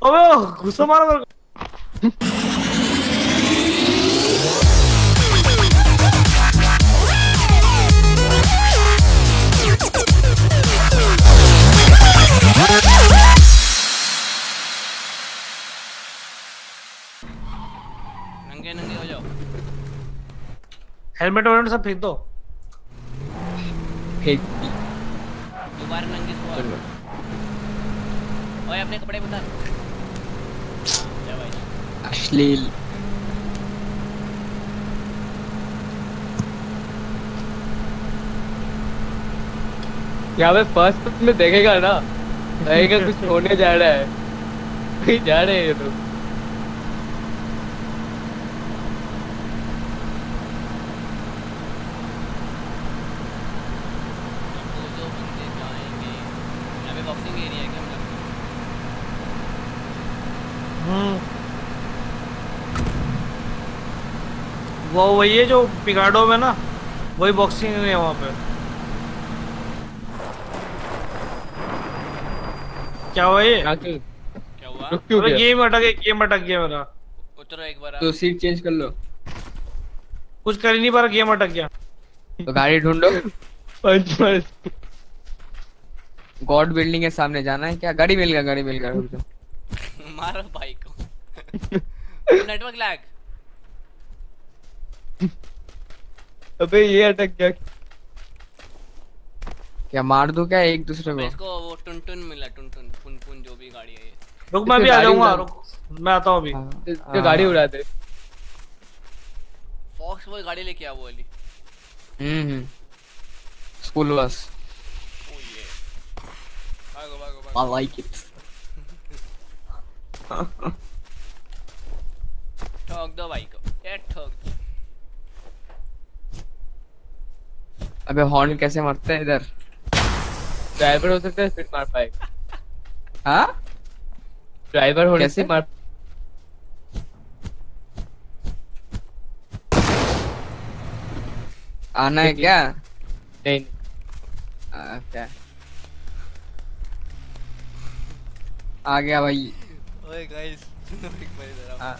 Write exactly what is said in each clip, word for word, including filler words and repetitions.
अबे घुसा मारा मेरे को। नंगे नंगे हो जाओ। हेलमेट वगैरह सब फेंक दो। फेंक दोबारा नंगे सो। ओए अपने कपड़े उतार। जा भाई। अश्लील। यहाँ पे फर्स्ट में देखेगा ना, लगेगा कुछ होने जा रहा है। कहीं जा रहे हैं ये लोग। बॉक्सिंग एरिया है क्या मतलब? हम्म वो वही है जो पिकाडो में ना, वही बॉक्सिंग है वहाँ पे। क्या हुआ ये? क्या क्यों? क्या हुआ? रुक क्यों गया? गेम अटक गया, गेम अटक गया मेरा। उतरो एक बार। तो सीट चेंज कर लो। कुछ कर ही नहीं पा रहा, गेम अटक गया। तो गाड़ी ढूंढो। पंच मार। गॉड बिल्डिंग के सामने जाना है क्या? गाड़ी मिल गया, गाड़ी मिल गया। रुक जाओ। मारो भाई को। Network lag. अबे ये अटक गया। क्या मार दूं क्या एक दूसरे को? इसको वो टुनटुन मिला, टुनटुन पुन पुन जो भी गाड़ी है ये। रुक मैं भी आ जाऊंगा, रुक मैं आता हूँ अभी। तो गाड़ी उड़ा दे। फॉक्स वो गाड़ी लेके आ वो वाली। हम्म हम्म स्कूल बस। ओ ये भागो भागो I भागो। like it. ठोक दो भाई को, ये ठोक दो। अबे हॉर्न कैसे मारते हैं इधर? ड्राइवर हो सकता है फिर मार पाएगा। हाँ ड्राइवर होने से मार। आना है क्या? नहीं क्या आ गया भाई। ओए गाइस सुनो एक बार इधर आओ।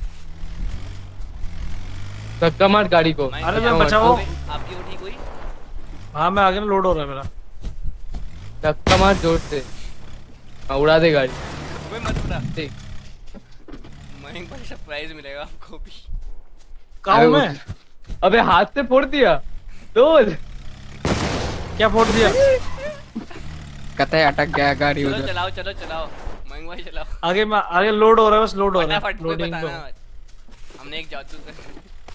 धक्का मार गाड़ी को। अरे मैं बचाओ। आपकी वो ठीक हुई? हाँ मैं आगे ना, लोड हो रहा है मेरा। धक्का मार जोर से। हाँ उड़ा दे गाड़ी। अबे मत उड़ा। देख मयंक भाई सरप्राइज मिलेगा आपको भी। कहाँ हूँ मैं? अबे हाथ से फोड़ दिया। डोल क्या फोड़ दिया? कतई अटक गया गाड़ी चलो उधर। चलाओ चलो चलाओ मयंक भाई चलाओ। आगे मैं आगे लोड हो रहा है, बस लोड हो रहा है। फटाफट कोई लोडिंग बताना पे। मत। हमने एक जादू कर।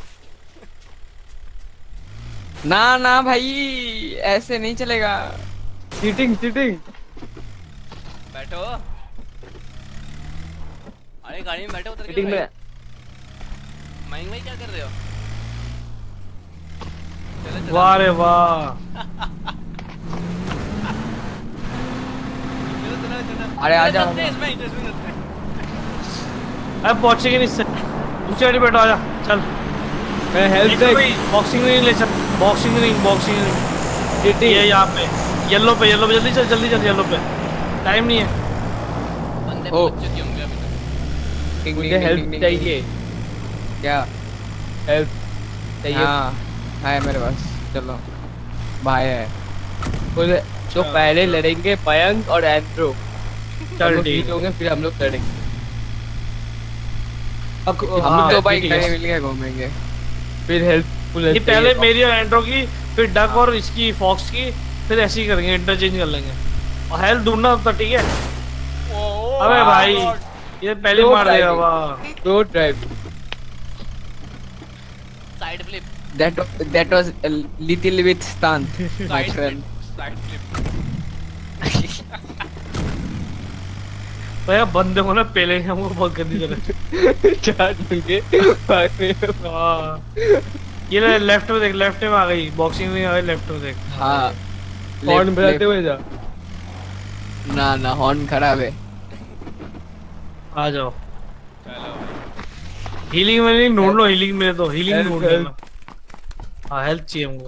ना ना भाई ऐसे नहीं चलेगा। Sitting sitting. बैठो। अरे गाड़ी में बैठो उतर के सीटिंग में। मयंक भाई क्या कर रहे हो? चलो चलो। वाह रे वाह। चलो चलो चलो। अरे आजा। चलते हैं इसमें इसमें चलते हैं। अब पहुंचेंगे नहीं इससे। दूसरी गाड़ी बैठो, आजा चल। मैं हेल्प देख। बॉक्सिंग रिंग ले चल, बॉक्सिंग रिंग बॉक्सिंग रिंग ये यहाँ पे येलो पे, येलो पे जल्दी चल, जल्दी चल येलो पे। टाइम नहीं है। बंदे पहुंच चुके होंगे अभी तक। मुझे हेल्प चाहिए। क्या हेल्प चाहिए? हाँ है मेरे पास। चलो भाई है तो पहले लड़ेंगे मयंक और एंड्रो। चल ठीक होंगे फिर हम लोग लड़ेंगे। अब हम तो भाई कहीं मिल गए घूमेंगे फिर हेल्पफुल। ये पहले मेरी और एंड्रो की, फिर डक और इसकी फॉक्स की, फिर ऐसे ही करेंगे, इंटरचेंज कर लेंगे। और हेल्थ ढूंढना होता ठीक है। अबे भाई ये पहले मार देगा। वाह दो drive. Side flip. That that was a little bit stunt, my side friend. Flip side flip. तो यार बंदे को ना पहले हमको बहुत गंदी तरह चार लगे हाँ ये ले लेफ्ट में देख, लेफ्ट में आ गई बॉक्सिंग में, आ गई लेफ्ट में देख। हाँ हॉर्न बजाते हुए जा। ना ना हॉर्न खराब है। आ जाओ चलो हीलिंग में नहीं ढूंढ लो, हीलिंग में तो हीलिंग ढूंढ लेना। हाँ हेल्थ चाहिए हमको।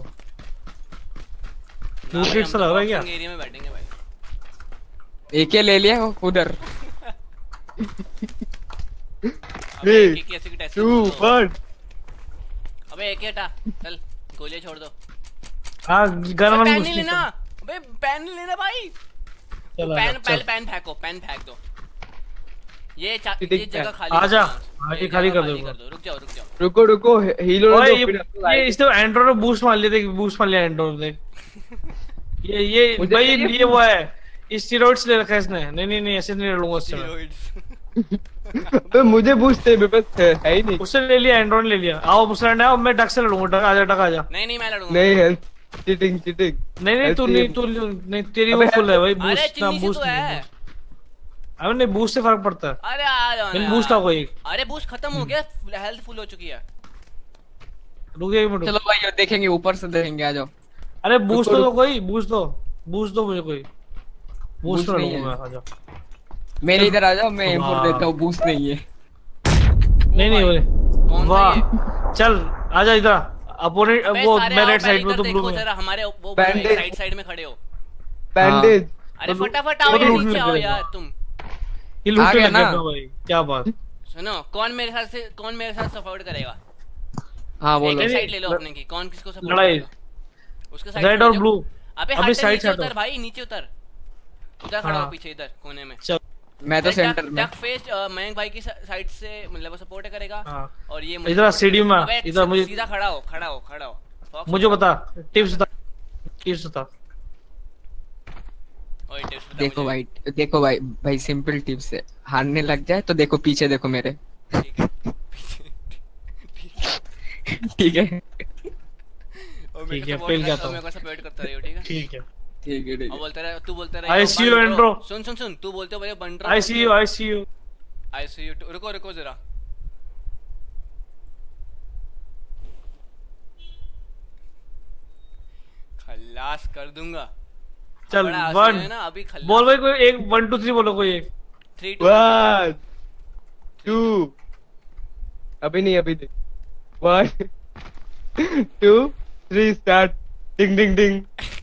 टू किट सा लग रहा है क्या? एरिया में बैठेंगे भाई। एक ही ले लिया उधर। अबे एक एक ऐसे की टेस्ट टू वन। अबे एक हटा चल गोलियां छोड़ दो। हां गन वन पेन कुछ नहीं नहीं लेना अबे पेन नहीं लेना भाई। चलो पेन चल पहले पेन फेंको पेन फेंक दो। ये चा- ठीक ये जगह है। खाली आजा हाँ, आगे ये खाली जगह कर दो कर दो रुक जाओ रुक जाओ। रुको रुको हील होने ओए दो ये फिर हम लोग ये आएंगे। इसने एंड्रॉइड में बूस्ट मार लिया देख बूस्ट मार लिया एंड्रॉइड ने। ये ये मुझे भाई चाहिए ये वो है स्टेरॉइड्स ले रखा है इसने। नहीं नहीं नहीं ऐसे नहीं लूंगा इससे मैं। Steroids। अबे मुझे बूस्ट है मेरे पास है है ही नहीं। उससे ले लिया एंड्रॉइड ले लिया। आओ मुझसे लड़ना है मैं डक से लड़ूंगा। डक आजा डक आजा। नहीं नहीं मैं लड़ूंगा। नहीं हेल्थ चीटिंग चीटिंग। नहीं नहीं तू ऐसे नहीं ही- तू नहीं तेरी वो अबे फुल है भाई अरे बूस्ट ना चिन्नी से बूस्ट तो है। अबे नहीं बूस्ट से फर्क पड़ता है। अरे आ जाओ नहीं ना बूस्ट यार। लाओ एक। अरे बूस्ट खत्म हो गया हेल्थ फुल हो चुकी है। रुक एक मिनट। चलो भाई देखेंगे ऊपर से देखेंगे आ जाओ। अरे बूस्ट रुको, तो दो कोई बूस्ट दो बूस्ट दो मुझे कोई बूस्ट Boost नहीं लूंगा है। मैं। आजा मेरे इधर आ जाओ मैं वाह। इम्पोर्ट देता हूँ बूस्ट नहीं है। नहीं नहीं बोले कौन सा ये? वाह चल आजा इधर अपोनेंट अबे वो सारे मैं आओ, रेड पहले साइड में इधर तो ब्लू देखो में। जरा हमारे वो Bandage। साइड साइड में खड़े हो। बैंडेज अरे तो फटाफट तो आओ यार लूटने नीचे आओ लगेगा। यार तुम। ये आ लूटने गया लग गया ना? भाई क्या बात। सुनो कौन मेरे साथ से कौन मेरे साथ सपोर्ट करेगा? हाँ एक बोलो। एक साइड ले लो अपने की कौन किसको सपोर्ट लड़ाई करेगा? उसके साइड रेड में और जो- ब्लू। अबे अभी हट साइड नीचे से उतर हटो। भाई नीचे उतर। उधर खड़ा हो हाँ। पीछे इधर कोने में। चल मैं तो सेंटर में। डक फेस मयंक भाई की साइड से मतलब वो सपोर्ट करेगा हाँ। और ये मुझे इधर support सीढ़ी में करेगा। आ, अबे इधर मुझे- सीधा खड़ा हो खड़ा हो खड़ा हो Fox मुझे खड़ा बता टिप्स बता टिप्स बता। हो। ओए tips बता देखो मुझे। भाई देखो भाई भाई सिंपल टिप्स है हारने लग जाए तो देखो पीछे देखो मेरे। ठीक है ठीक है और ठीक मेरे है, को पेल सपोर्ट जाता कर हूँ। मेरे को सपोर्ट करता रहियो ठीक है। ठीक है ठीक है ठीक और है। बोलता रहे तू बोलता रहे I see you, Andro. सुन सुन सुन तू बोलते हो भाई बंड्रो I see you I see you. I see you रुको रुको जरा। खल्लास कर दूंगा। चल बड़ा आसान वन है ना अभी खल्लास। बोल भाई कोई एक वन टू थ्री बोलो कोई एक। थ्री टू वन टू अभी नहीं अभी नहीं one two three start ding ding ding.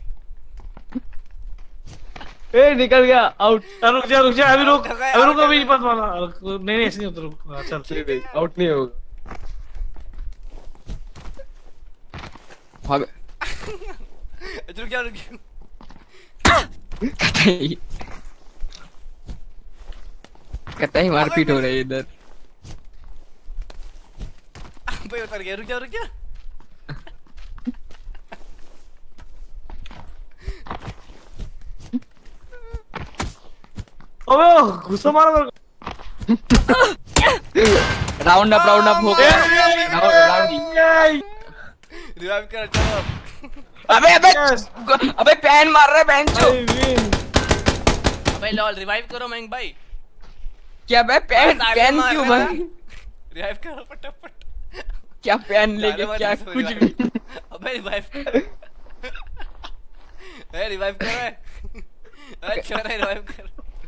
ए निकल गया आउट। रुक जा रुक जा अभी रुक Out हो गए, अभी रुक out हो अभी गए। मत मारना। नहीं नहीं ऐसे नहीं होता रुक। हाँ, चल आउट नहीं होगा। भाग रुक जा रुक जा। कतई कतई मारपीट हो रही है इधर। भाई उतर गया रुक जा रुक जा। अबे गुस्सा मारा मेरे को। राउंड अप राउंड अप हो गया। राउंड राउंड रिवाइव कर चलो। अबे अबे Yes. अबे पैन मार रहा है बेंचो। I win. अबे लॉल रिवाइव करो मयंक भाई। क्या बे पैन बस आगे पैन मार क्यों रहा है भाई? रिवाइव करो फटाफट। क्या पैन लेके गाने क्या वाले से कुछ revive। भी। अबे रिवाइव कर। ए रिवाइव कर रहा है। अरे छोरा रिवाइव कर।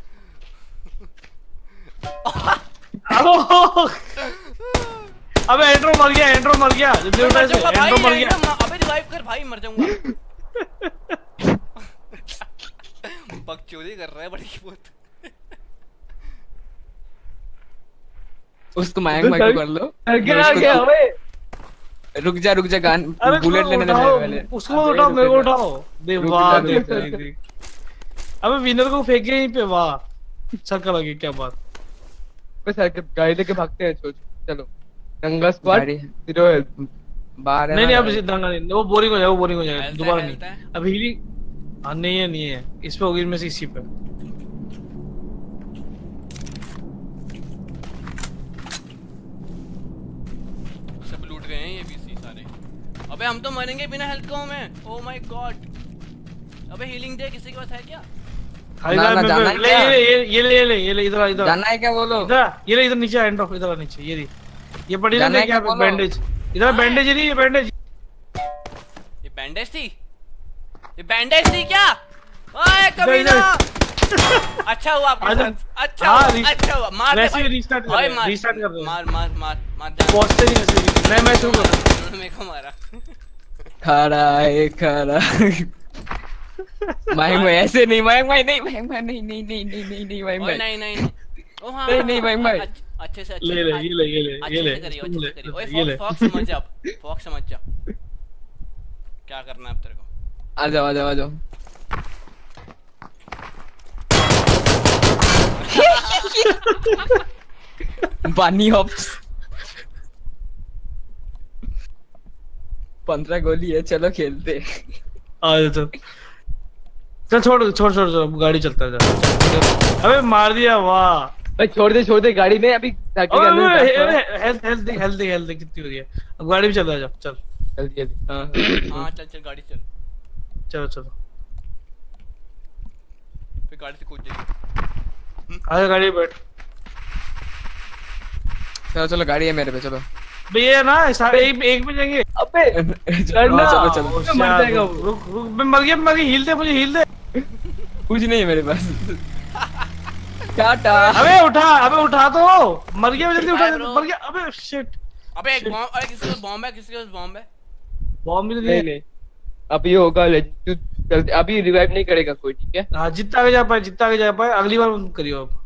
ओह! अबे एंड्रो मर गया एंड्रो मर गया जल्दी मैं उठा मर इसे, जाऊंगा भाई एंड्रो मर गया। एंड्रो- अबे रिवाइव कर भाई मर जाऊंगा। बकचोदी कर रहा है बड़ी बहुत। उसको मयंक भाई को कर लो। गिरा उसको- गया ओए। रुक जा रुक जा गान अरे बुलेट लेने देना उठाओ, पहले। उसको मत उठाओ मेरे को उठाओ। देख रुक वाह जा, देख रुक जा। देख देख। अबे विनर को फेंक गया यहीं पे वाह। सर्कल लगी क्या बात। बस आके गाड़ी लेके भागते हैं सोच चलो। दंगा स्क्वाड जीरो हेल्थ बाहर है नहीं ना नहीं अब गाड़ी। दंगा नहीं वो बोरिंग हो जाएगा वो बोरिंग हो जाएगा हेल्थ है, दोबारा हेल्थ नहीं। है। अब हीलिंग हाँ नहीं है नहीं है इस पे होगी इनमें से इसी पे। सब लूट गए हैं ये बीसी सारे। अबे हम तो मरेंगे बिना हेल्थ को हमें। Oh my god. अबे हीलिंग दे किसी के पास है क्या? हाई ना, ना, लाइफ जाना में है ले क्या? ये ये ये ले ये ले ये ले इधर इधर जाना है क्या बोलो। इधर ये ले इधर नीचे एंड ऑफ इधर नीचे ये दी ये पड़ी ना जाना है क्या क्या बोलो? बैंडेज इधर बैंडेज नहीं ये बैंडेज। ये बैंडेज थी? ये बैंडेज थी क्या? ओए कमीना। अच्छा हुआ आपके आजा। साथ। अच्छा हाँ, हुआ री- अच्छा हुआ मार दे वैसे ही भाई। रीस्टार्ट कर ओए दे, मार रीस्टार्ट कर दे। मार मार मार मार जान। पहुंचते नहीं वैसे मैं मैं शुरू कर उन्होंने मेरे को मारा। खड़ा है खड़ा। मयंक भाई ऐसे नहीं मयंक भाई नहीं मयंक भाई नहीं नहीं नहीं नहीं नहीं नहीं मयंक ओए भाई नहीं नहीं नहीं। ओ हाँ नहीं नहीं भाई भाई अच्छ- अच्छे से अच्छे ले ले ये ले ये ले ये अच्छे ले से करियो तुम अच्छे ले से करियो। ओए ये ले फॉक्स फॉक्स समझ जा फॉक्स समझ जा क्या करना है अब तेरे को। आ जाओ आ जाओ आ जाओ। बानी हॉप्स पंद्रह गोली है, चलो खेलते। आ जा चल चल छोड़ छोड़ छोड़ छोड़ गाड़ी चलता है जा। अबे मार दिया वाह। भाई छोड़ दे छोड़ दे गाड़ी में अभी धक्के के अंदर बैठ पड़ा। हेल्थ हेल्थ हेल्थ हेल्थ कितनी हो रही है अब गाड़ी में चला जा चल जल्दी जल्दी हाँ हाँ चल चल गाड़ी चल चलो चलो फिर गाड़ी से कूद जाइए। आजा गाड़ी में बैठ चलो चलो गाड़ी है मेरे पे चलो। भैया ना सारे एक एक में जाएंगे। अबे चलो चलो चलो ओ, मर जाएगा रुक वो। रुक रुक मैं मर गया मर गया हील दे मुझे हील दे। कुछ नहीं है मेरे पास। टाटा। अबे उठा अबे उठा तो मर गया जल्दी उठा Hi, bro. मर गया अबे शिट अबे एक बॉम्ब अरे किसी के पास बॉम्ब है किसी के पास बॉम्ब है। बॉम्ब भी नहीं नहीं नहीं अभी होगा ले- तू जल्दी अभी रिवाइव नहीं करेगा कोई ठीक है। हाँ जितना आगे जा पाए जितना आगे जा पाए अगली बार करियो अब।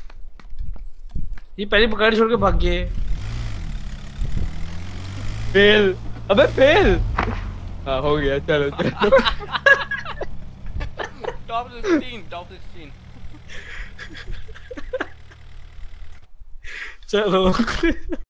ये पहली गाड़ी छोड़ के भाग गए। फेल अबे फेल। हाँ हो गया चलो चलो। टॉप सिक्सटीन टॉप सिक्सटीन चलो